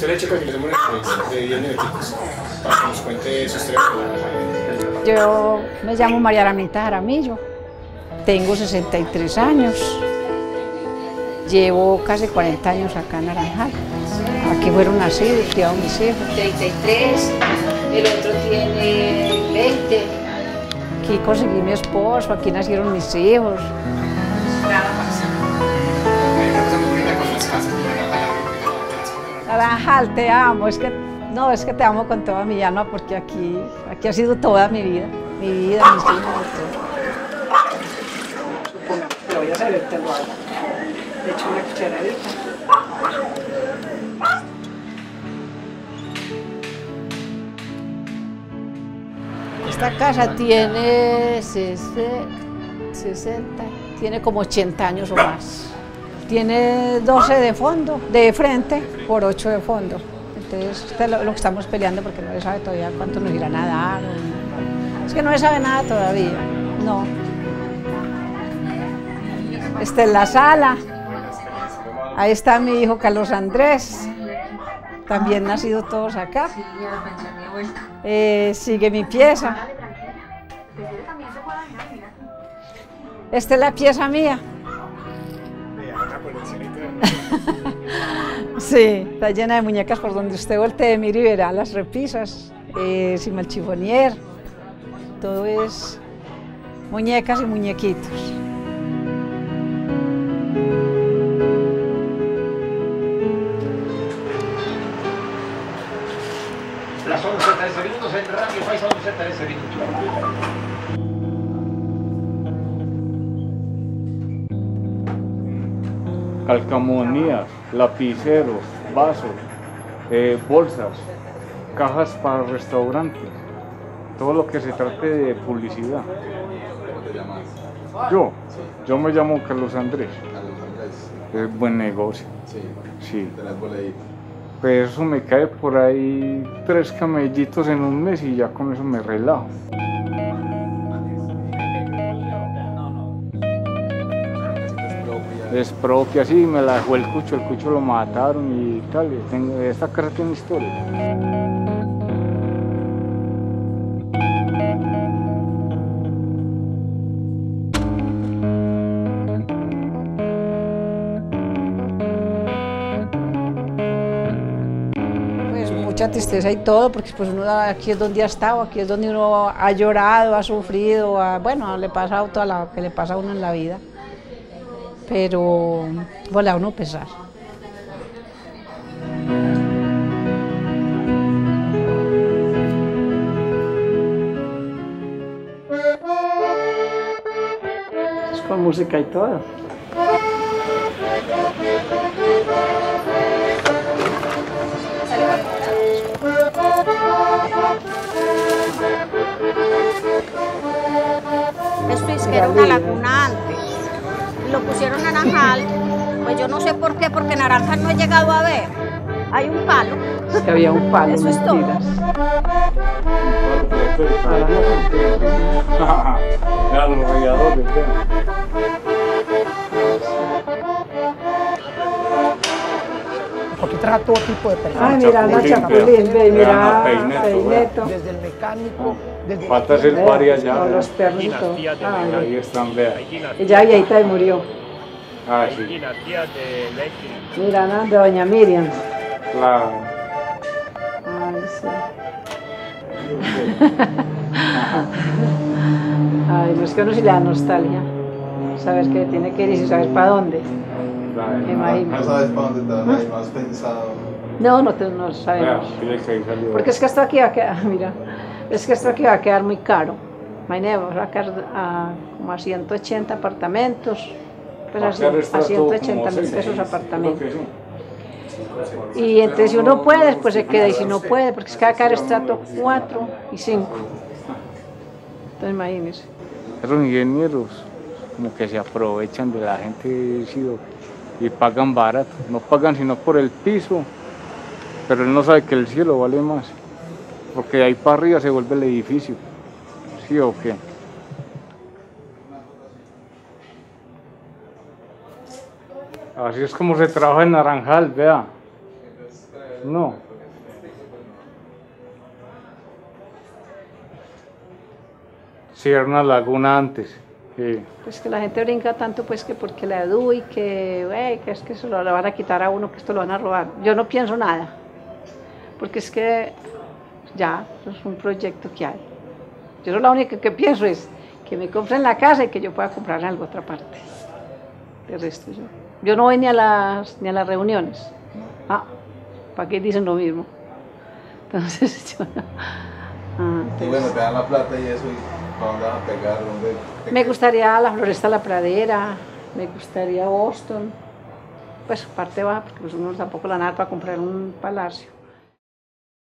usted le checa que le hacemos de 10 minutitos para que nos cuente su historia. Yo me llamo María Aranita Jaramillo, tengo 63 años, llevo casi 40 años acá en Naranjal. Aquí fueron nacidos y criados mis hijos. 33, el otro tiene 20. Aquí conseguí mi esposo, aquí nacieron mis hijos. Naranjal, te amo, es que te amo con toda mi alma porque aquí ha sido toda mi vida, mis hijos, todo. Pero voy a servirte lo hago. Le echo una cucharadita. Esta casa tiene 60, tiene como 80 años o más. Tiene 12 de fondo, de frente, por 8 de fondo. Entonces, este es lo que estamos peleando porque no se sabe todavía cuánto nos irán a dar. Es que no se sabe nada todavía, no. Esta es la sala. Ahí está mi hijo Carlos Andrés. También nacido todos acá. Sigue mi pieza. Esta es la pieza mía. Sí, está llena de muñecas por donde usted voltee, mire y verá las repisas, Simal Chifonier, todo es muñecas y muñequitos. Las 11:13 minutos en Radio Paisa, 11:13 minutos. Calcamonías, lapiceros, vasos, bolsas, cajas para restaurantes, todo lo que se trate de publicidad. ¿Cómo te llamas? Yo me llamo Carlos Andrés. Carlos Andrés. Es buen negocio. Sí. Tenés boleíto. Pues eso me cae por ahí 3 camellitos en un mes y ya con eso me relajo. Es propia, sí, me la dejó el Cucho lo mataron y tal. Esta casa tiene historia. Pues mucha tristeza y todo, porque pues uno aquí es donde ha estado, aquí es donde uno ha llorado, ha sufrido, bueno, le pasa todo lo que le pasa a uno en la vida. Pero bueno, a uno pesar. Es con música y todo. Esto es que era una laguna antes. Lo pusieron Naranjal, pues yo no sé por qué, porque Naranjal no he llegado a ver. Hay un palo. Es que había un palo, eso es todo. Mira los radiadores, Aquí trabaja todo tipo de personas. Ah, mira la Chapulín, ve, mira Peineto. Desde el mecánico, desde falta hacer varias ya. Con los perritos. Ahí están, vean. Ella viejita y murió. Ah, sí. Mira, ¿no? De doña Miriam. Claro. Ay, sí. Ay, no es que uno sí le da nostalgia. Sabes que tiene que ir y si sabes para dónde. Me imagino. No sabes para dónde te vas, no has pensado. No sabemos. Porque es que esto aquí va a quedar, mira, es que esto aquí va a quedar muy caro. Imagínate, vamos a quedar como a 180 apartamentos, pues a 180.000 pesos apartamentos. Y entonces si uno puede, pues se queda, y si no puede, porque es que va a quedar estrato 4 y 5. Entonces imagínense. Esos ingenieros como que se aprovechan de la gente y pagan barato, no pagan sino por el piso, pero él no sabe que el cielo vale más, porque de ahí para arriba se vuelve el edificio, ¿sí o qué? Así es como se trabaja en Naranjal, vea. No. Sí, era una laguna antes. Sí. Pues que la gente brinca tanto pues que porque la EDU y que es que se lo van a quitar a uno, que esto lo van a robar. Yo no pienso nada, porque es que ya, es un proyecto que hay. Yo lo único que pienso es que me compren la casa y que yo pueda comprar en alguna otra parte. De resto yo no voy ni a las reuniones. Ah, ¿para qué dicen lo mismo? Entonces yo no. Y bueno, te dan la plata y eso, ¿y para dónde vas a pegar? Me gustaría la Floresta La Pradera, me gustaría Boston, pues parte baja, porque pues uno tampoco la nada para comprar un palacio.